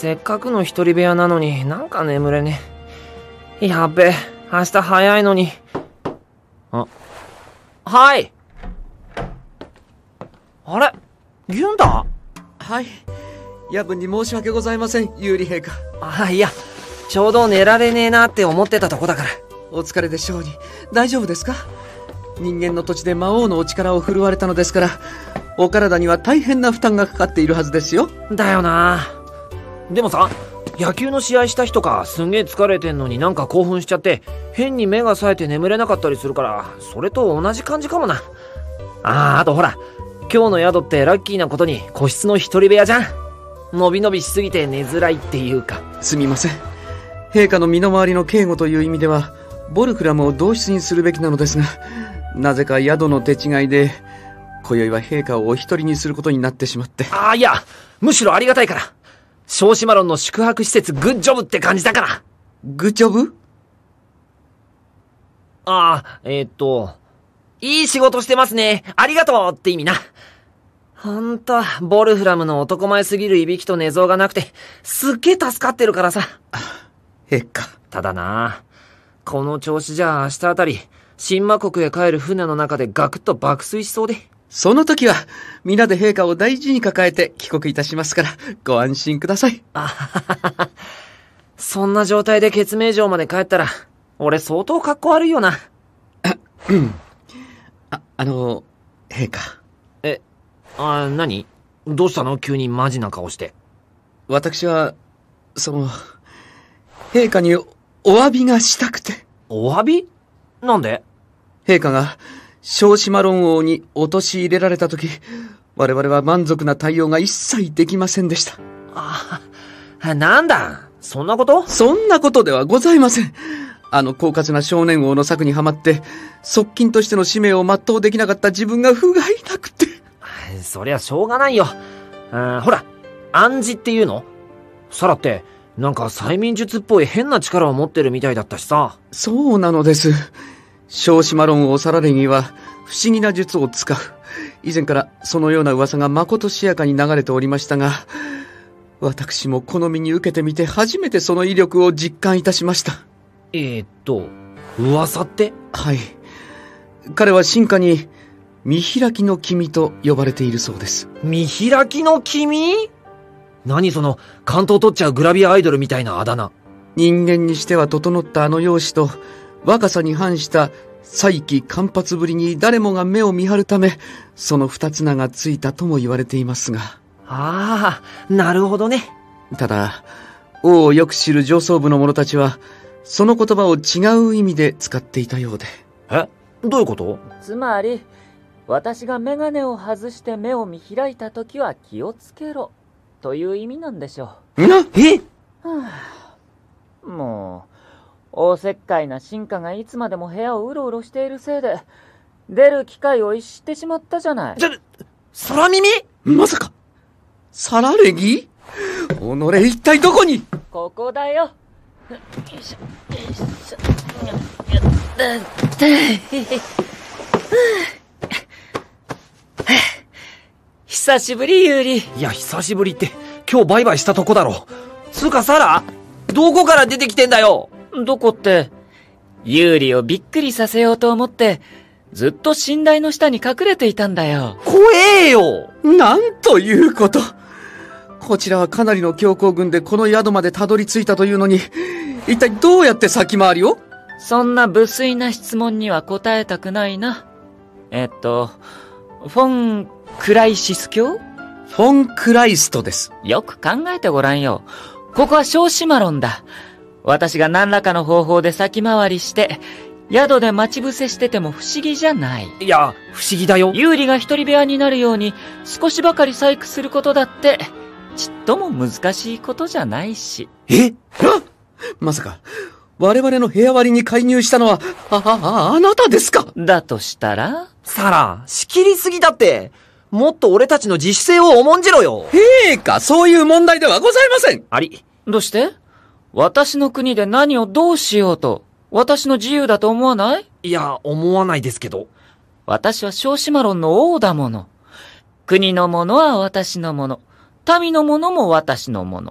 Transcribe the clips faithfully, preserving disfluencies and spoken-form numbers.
せっかくの一人部屋なのになんか眠れねえ。やっべ、明日早いのに。あ、はい。あれ、ギュンダ？ はい。夜分に申し訳ございません、有利陛下。 あ、いや、ちょうど寝られねえなって思ってたとこだから。 お疲れでしょうに。大丈夫ですか？人間の土地で魔王のお力を振るわれたのですから、お体には大変な負担がかかっているはずですよ。 だよな。でもさ、野球の試合した日とかすんげえ疲れてんのになんか興奮しちゃって変に目が冴えて眠れなかったりするから、それと同じ感じかもな。あー、あとほら、今日の宿ってラッキーなことに個室の一人部屋じゃん。のびのびしすぎて寝づらいっていうか。 すみません。陛下の身の回りの警護という意味ではボルフラムを同室にするべきなのですが、なぜか宿の手違いで今宵は陛下をお一人にすることになってしまって。 ああ、いや、むしろありがたいから。小島論の宿泊施設グッジョブって感じだから。 グッジョブ？ ああ、えー、っといい仕事してますね、ありがとうって意味な。ほんと、ボルフラムの男前すぎるいびきと寝相がなくてすっげえ助かってるからさ。 陛下。 ただな、この調子じゃ明日あたり神魔国へ帰る船の中でガクッと爆睡しそうで。 その時は皆で陛下を大事に抱えて帰国いたしますからご安心ください。 あははは。そんな状態で決命城まで帰ったら俺相当格好悪いよな。 あ、うん。あ、あの陛下。 え、あ、何？どうしたの？急にマジな顔して。 私はその陛下にお詫びがしたくて。 お詫び？なんで？ 陛下が小島論王に陥れられた時、我々は満足な対応が一切できませんでした。 ああ、なんだ、そんなこと？ そんなことではございません。あの狡猾な少年王の策にはまって側近としての使命を全うできなかった自分が不甲斐なくて。 そりゃしょうがないよ。あ、ほら、暗示っていうの？サラってなんか催眠術っぽい変な力を持ってるみたいだったしさ。 そうなのです。小島論王サラレギは不思議な術を使う。以前からそのような噂がまことしやかに流れておりましたが、私もこの身に受けてみて初めてその威力を実感いたしました。 えーっと噂って？ はい。彼は進化に見開きの君と呼ばれているそうです。 見開きの君？何その関東取っちゃうグラビアアイドルみたいなあだ名。 人間にしては整ったあの容姿と若さに反した才気間髪ぶりに誰もが目を見張るため、その二つ名がついたとも言われていますが。 ああ、なるほどね。 ただ王をよく知る上層部の者たちはその言葉を違う意味で使っていたようで。 え、どういうこと？ つまり私がメガネを外して目を見開いた時は気をつけろという意味なんでしょう。な、え？ はあ、もうおせっかいな進化がいつまでも部屋をうろうろしているせいで出る機会を逸してしまったじゃない。 ちょ、空耳？ まさかサラレギ？己一体どこに？ ここだよ。よいしょよいしょ。久しぶりユーリ。 いや久しぶりって今日バイバイしたとこだろ。つうかサラ、どこから出てきてんだよ。 どこって、ユーリをびっくりさせようと思ってずっと寝台の下に隠れていたんだよ。 怖えよ。 なんということ。こちらはかなりの強行軍でこの宿までたどり着いたというのに、一体どうやって先回りを？ そんな無粋な質問には答えたくないな。えっとフォン・クライシス教？ フォン・クライストです。 よく考えてごらんよ。ここは小島論だ。私が何らかの方法で先回りして宿で待ち伏せしてても不思議じゃない。 いや不思議だよ。 ユーリが一人部屋になるように少しばかり細工することだってちっとも難しいことじゃないし。 え？あ、まさか我々の部屋割りに介入したのはあああなたですか？ だとしたらサラ、仕切りすぎだって。もっと俺たちの自主性を重んじろよ。 陛下、そういう問題ではございません。 あり。 どうして？私の国で何をどうしようと私の自由だと思わない？ いや思わないですけど。 私は小島論の王だもの。国のものは私のもの、民のものも私のもの。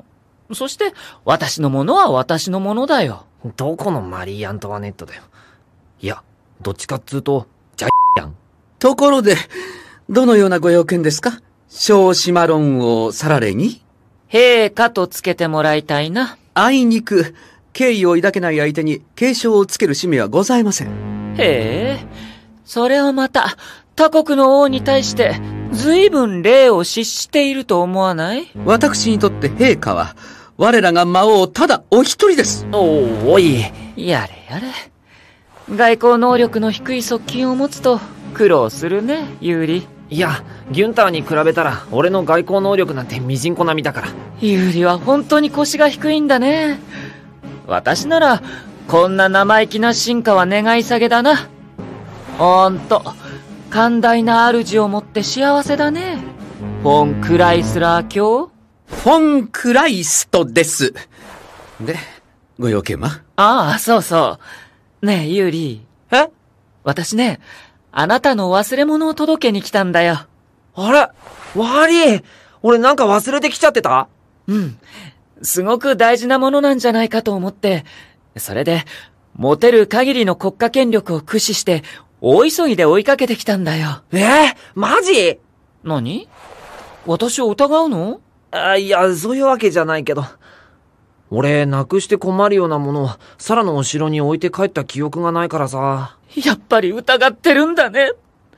そして、私のものは私のものだよ。 どこのマリー・アントワネットだよ。いや、どっちかっつうと、ジャイやん。 ところで、どのようなご用件ですか？小シマロンをサラレに？ 陛下とつけてもらいたいな。 あいにく、敬意を抱けない相手に敬称をつける使命はございません。 へえ、それはまた、他国の王に対して、随分礼を失していると思わない？ 私にとって陛下は、我らが魔王ただお一人です。 おおい。 やれやれ。外交能力の低い側近を持つと、苦労するね、ユーリ。 いや、ギュンターに比べたら、俺の外交能力なんてミジンコ並みだから。 ユーリは本当に腰が低いんだね。私なら、こんな生意気な進化は願い下げだな。ほんと、寛大な主を持って幸せだね。フォン・クライスラー卿？ フォン・クライストです。で、ご用件は？ ああ、そうそう。ねえ、ユーリ。 え？ 私ね、あなたの忘れ物を届けに来たんだよ。 あれ？悪い。俺なんか忘れてきちゃってた？ うん。すごく大事なものなんじゃないかと思って、それで、持てる限りの国家権力を駆使して、大急ぎで追いかけてきたんだよ。 えー、マジ？ 何？私を疑うの？ あ、いや、そういうわけじゃないけど。俺、なくして困るようなものを、サラのお城に置いて帰った記憶がないからさ。 やっぱり疑ってるんだね。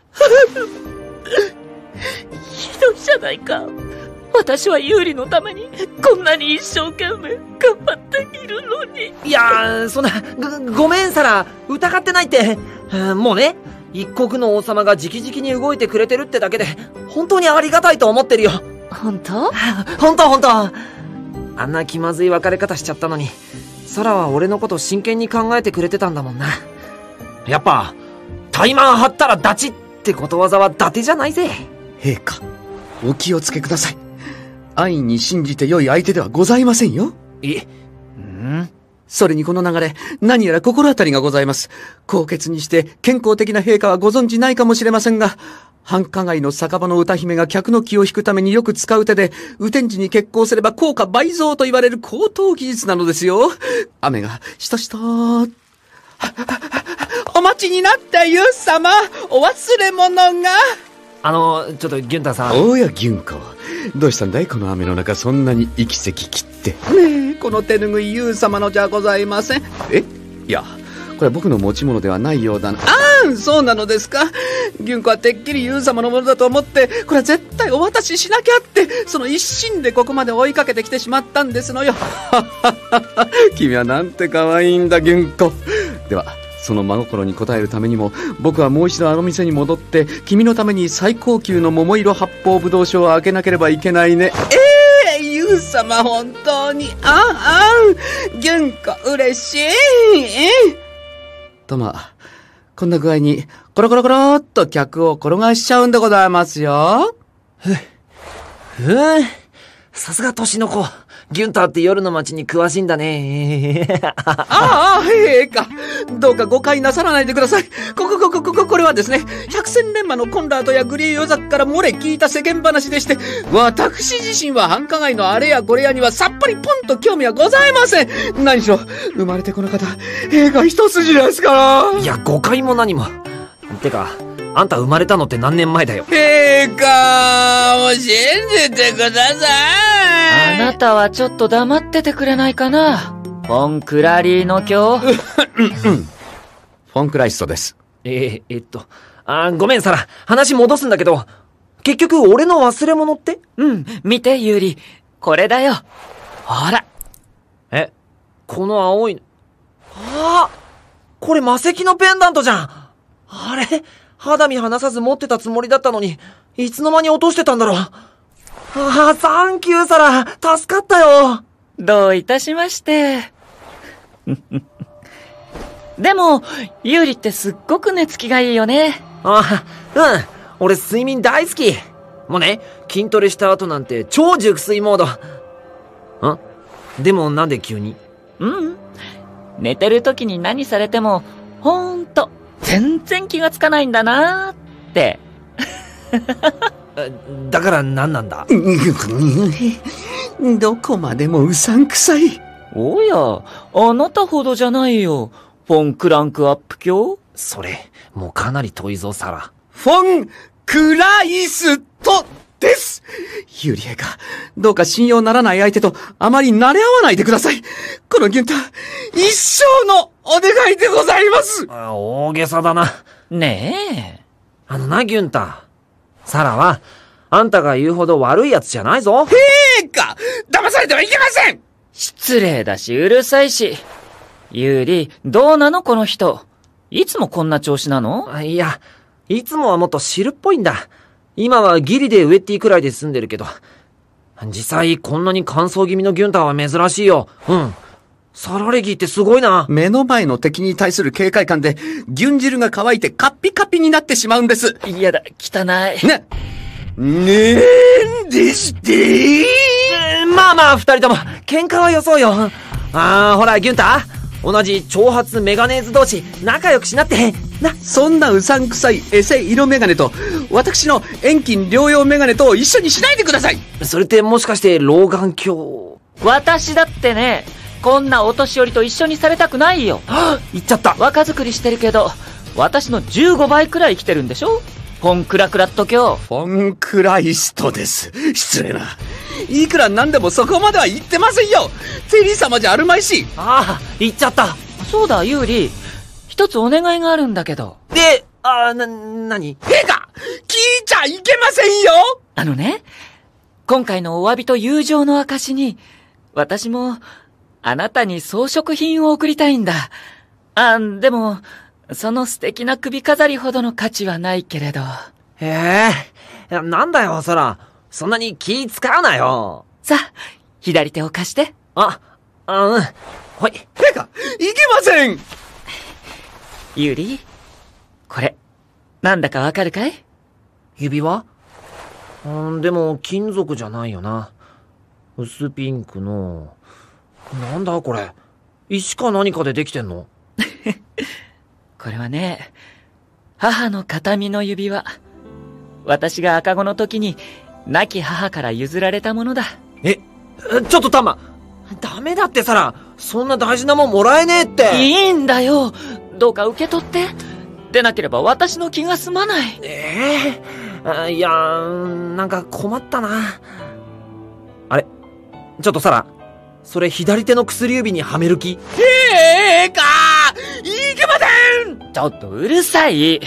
ひどいじゃないか。私はユーリのために、こんなに一生懸命頑張っているのに。 いや、そんな、ご、ごめんサラ、疑ってないって。もうね、一国の王様が直々に動いてくれてるってだけで、本当にありがたいと思ってるよ。 本当？ 本当本当。あんな気まずい別れ方しちゃったのに、サラは俺のこと真剣に考えてくれてたんだもんな。やっぱ、怠慢張ったらダチってことわざは伊達じゃないぜ。 陛下、お気をつけください。安易に信じて良い相手ではございませんよ。 え？ ん？ それにこの流れ、何やら心当たりがございます。高潔にして健康的な陛下はご存知ないかもしれませんが、繁華街の酒場の歌姫が客の気を引くためによく使う手で、雨天時に決行すれば効果倍増と言われる高等技術なのですよ。雨がしとしとー。お待ちになったユウ様、お忘れ物が。 あの、ちょっとギュンタさん。 おやギュンコ、どうしたんだいこの雨の中、そんなに息せき切って。ねえ、この手ぬぐいユウ様のじゃございません。え？いや、これは僕の持ち物ではないようだな。ああ、そうなのですか。ギュンコはてっきりユウ様のものだと思って、これは絶対お渡ししなきゃって、その一心でここまで追いかけてきてしまったんですのよ。君はなんて可愛いんだ、ギュンコ。では、その真心に応えるためにも、僕はもう一度あの店に戻って、君のために最高級の桃色八方ぶどう酒を開けなければいけないね。ええー、ユウ様本当に、ああん、ギュンコ嬉しい。とまあ、こんな具合に、コロコロコロっと客を転がしちゃうんでございますよ。 ふぅ。ふぅ。さすが年の子。ギュンターって夜の街に詳しいんだね。 ああ、陛下。どうか誤解なさらないでください。ここ、ここ、ここ、これはですね、百戦錬磨のコンラードやグリーヨザクから漏れ聞いた世間話でして、私自身は繁華街のあれやこれやにはさっぱりポンと興味はございません。何しろ、生まれてこの方、陛下一筋ですから。 いや、誤解も何も。てか、あんた生まれたのって何年前だよ。 陛下、もう信じてください。 あなたはちょっと黙っててくれないかな。フォン・クラリーノ卿。 フォン・クライストです。 えー、えっと、あー、ごめんサラ、話戻すんだけど、結局俺の忘れ物って？ うん、見てユーリ。これだよ。ほら。 え、この青い、ああ、これ魔石のペンダントじゃん。あれ、肌身離さず持ってたつもりだったのに、いつの間に落としてたんだろう。ああ、サンキューサラ、助かったよ。 どういたしまして。でも、ユーリってすっごく寝つきがいいよね。 ああ、うん。俺睡眠大好き。もうね、筋トレした後なんて超熟睡モード。ん？でもなんで急に？ うん。寝てる時に何されても、ほんと、全然気がつかないんだなーって。 だから何なんだ？ どこまでもうさんくさい。 おや、あなたほどじゃないよ。フォン・クランクアップ卿。 それ、もうかなり遠いぞ、サラ。 フォン・クライストです。ユリエが、どうか信用ならない相手とあまり慣れ合わないでください。このギュンター、一生のお願いでございます。 あ、大げさだな。 ねえ。 あのな、ギュンター。サラは、あんたが言うほど悪いやつじゃないぞ。 陛下、騙されてはいけません。 失礼だし、うるさいし。ユーリ、どうなのこの人。いつもこんな調子なの？ あ、いや、いつもはもっと汁っぽいんだ。今はギリでウェッティくらいで済んでるけど。実際、こんなに乾燥気味のギュンターは珍しいよ。うん。サラレギーってすごいな。 目の前の敵に対する警戒感で、牛汁が乾いてカッピカピになってしまうんです。 嫌だ、汚い。 ね。ねえんでして、 えー、まあまあ、二人とも、喧嘩はよそうよ。あー、ほら、ギュンター。同じ長髪メガネーズ同士、仲良くしなって、な。 そんなうさんくさいエセ色メガネと、私の遠近両用メガネと一緒にしないでください。 それってもしかして老眼鏡？ 私だってね、こんなお年寄りと一緒にされたくないよ。 はぁ、言っちゃった。 若作りしてるけど、私のじゅうごばいくらい生きてるんでしょ？フォン・クラクラット卿。 フォン・クライストです。失礼な。いくらなんでもそこまでは言ってませんよ。テリー様じゃあるまいし。 ああ、言っちゃった。 そうだ、ユーリ。一つお願いがあるんだけど。 で、あー、な、なに？ 陛下！聞いちゃいけませんよ！ あのね、今回のお詫びと友情の証に、私も、あなたに装飾品を贈りたいんだ。あ、でも、その素敵な首飾りほどの価値はないけれど。 へえ、なんだよ、サラ。そんなに気使うなよ。 さあ、左手を貸して。 あ、あ、うん。ほい。 陛下、いけません。 ユーリ、これ、なんだかわかるかい？ 指輪？うん、でも金属じゃないよな。薄ピンクの、なんだこれ。石か何かでできてんの？ これはね、母の形見の指輪。私が赤子の時に、亡き母から譲られたものだ。 え、ちょっとタマ。ダメだってサラ。そんな大事なもんもらえねえって。 いいんだよ。どうか受け取って。でなければ私の気が済まない。 ええー、いやー、なんか困ったな。あれ、ちょっとサラ。それ左手の薬指にはめる気？ 陛下！いけません！ ちょっとうるさい。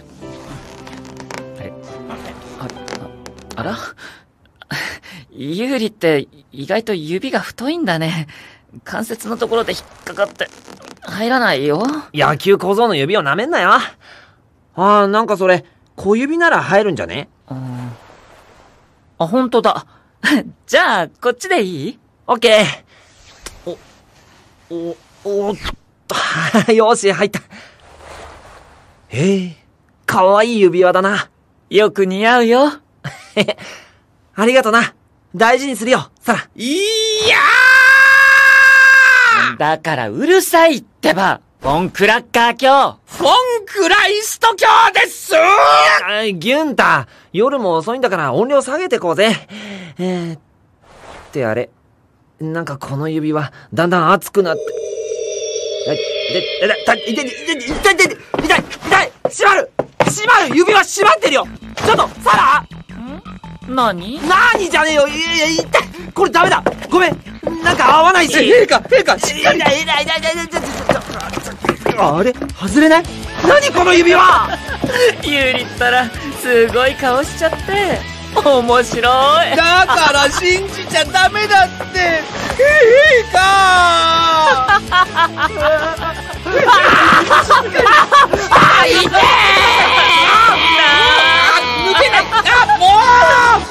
あれ、あ、あ、あら？ユーリって意外と指が太いんだね。関節のところで引っかかって入らないよ。 野球小僧の指を舐めんなよ。ああ、なんかそれ小指なら入るんじゃね？ うん。あ、ほんとだ。じゃあこっちでいい？ オッケー。お、お、おっと、よし、入った。へえ、かわいい指輪だな。 よく似合うよ。 ありがとな。大事にするよ、サラ。 いやー！ だからうるさいってば、フォン・クラッカー卿。 フォン・クライスト卿ですー！ギュンタ、夜も遅いんだから音量下げてこうぜ。えー、ってあれ。なんかこの指輪、だんだん熱くなって。痛い、痛い、痛い、痛い、痛い、痛い、痛い、痛い、痛い、閉まる閉まる指輪閉まってるよちょっと、サラ！ ん？何？ 何じゃねえよいや、痛いこれダメだごめんなんか合わないし陛下、陛下、しっかり痛い、痛い、痛い、痛い、痛い、あれ外れない何この指輪ユーリったら、すごい顔しちゃって。面白い。 だから信じちゃダメだって。陛下あ、痛え抜けない。あ、もう